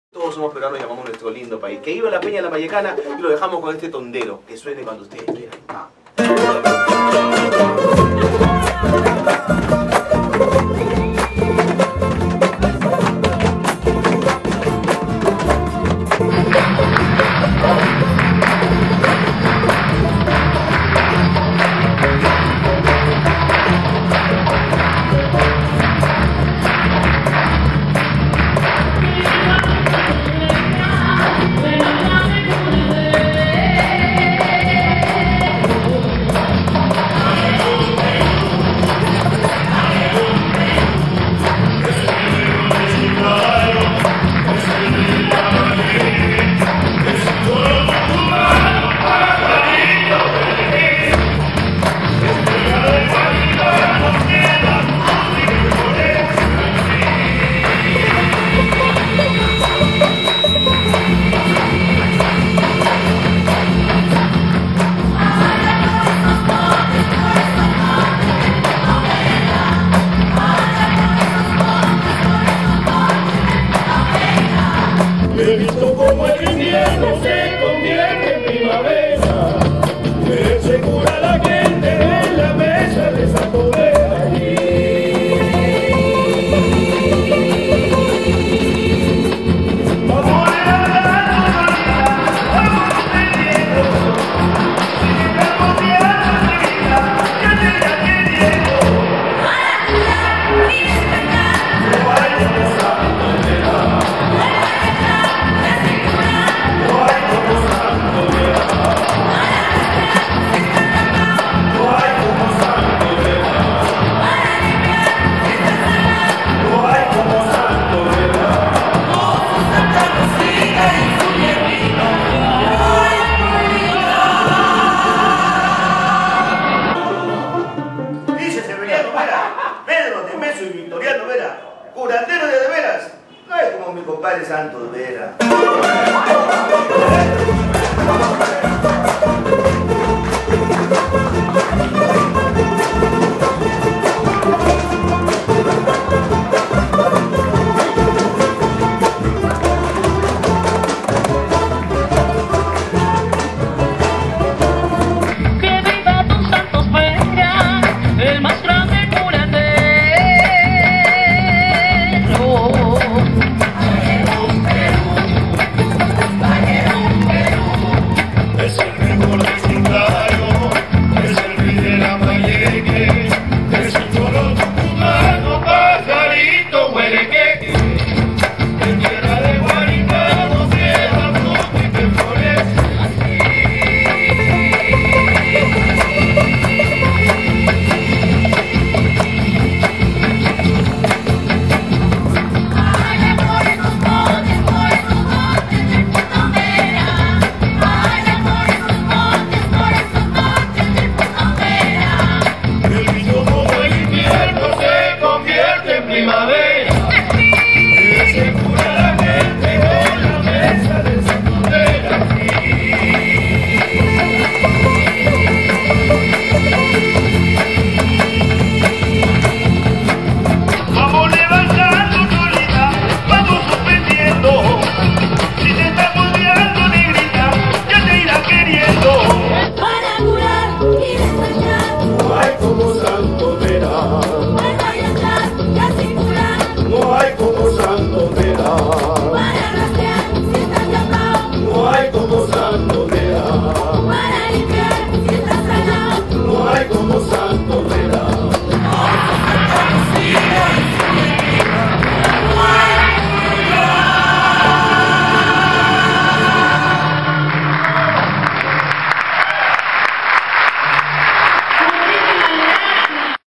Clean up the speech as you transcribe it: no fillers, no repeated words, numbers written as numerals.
Todos somos peruanos y amamos nuestro lindo país. Que viva la Peña Lambayecana y lo dejamos con este tondero. Que suene cuando ustedes quieran. He visto como el invierno se convierte en primavera, que se cura la gente en la mesa de Santo Vera. Curandero de veras, no es como mi compadre Santos Vera.